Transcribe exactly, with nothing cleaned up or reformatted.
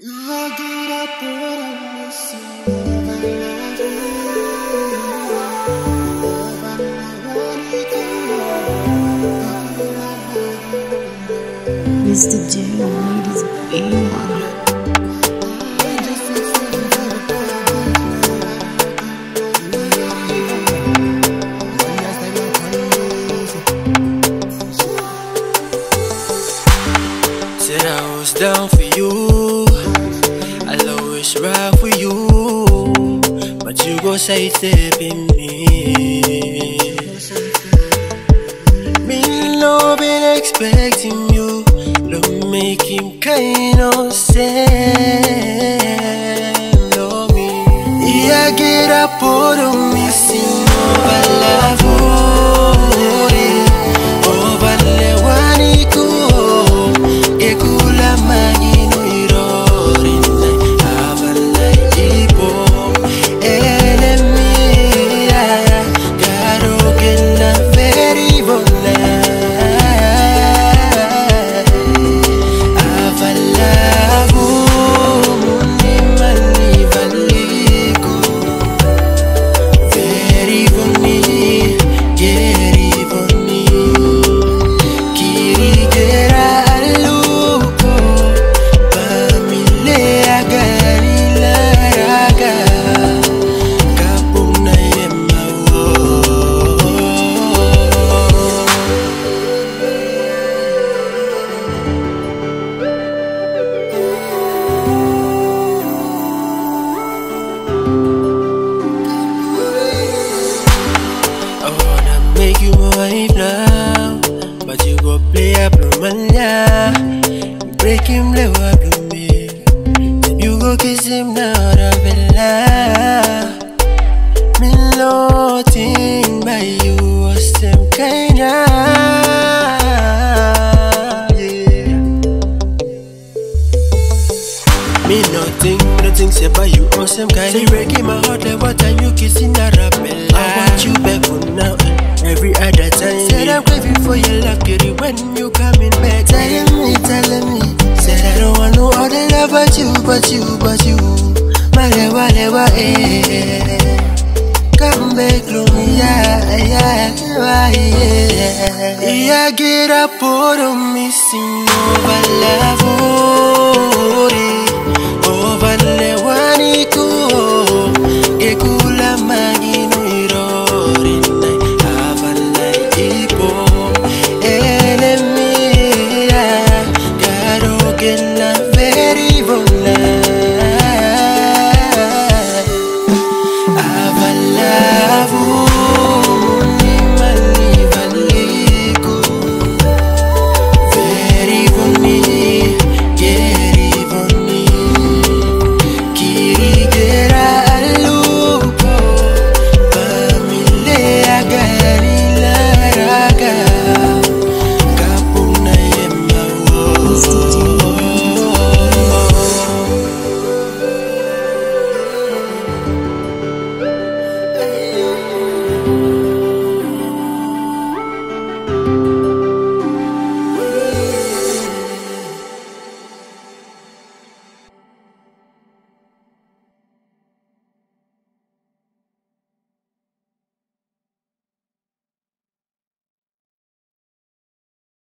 Mister J made his baby. Said I was down for you, I'll always ride for you, but you go say stepping me. Me no been expecting you, don't make him kind of stand on me. Yeah, get up on me, sing over love, over the one go, get cool and magino irori, avala ipo, enemy, caro que la very bona, avala muni mani valigo, very boni, very boni, kiri gera aluko, pamile agari laraga, kapuna yemawo. I wanna make you my wife now, but you go play a plumania, break him love up to me. You go kiss him now, Ravella. Me nothing by you was them kinda. Yeah. Me nothing, nothing say by you awesome kind. Say breaking my heart like what time you kissing a Ravella. I want you back for now. Every other time said I'm craving for your love, kitty, when you coming back. Telling me, telling me, said I don't want no other love but you, but you, but you. Malewa, lewa, eh. Come back, me, yeah, yeah, yeah. Yeah, get up on me, sing over love, over the one go, get cool and magino irori. Enemy, caro que la very bona.